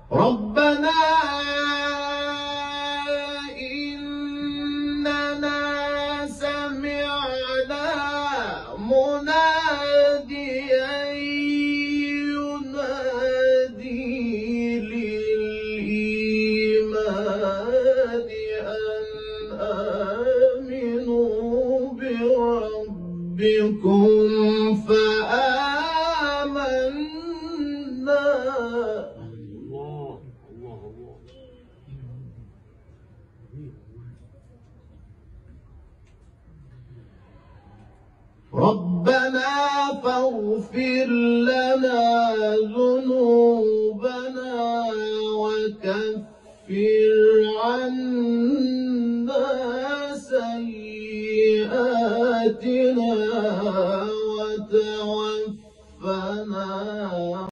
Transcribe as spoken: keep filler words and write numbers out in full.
ربنا إننا سمعنا مناديا ينادي للإيمان أن آمنوا بربكم فآمنا. ربنا فاغفر لنا ذنوبنا وكفر عنا سيئاتنا وتوفنا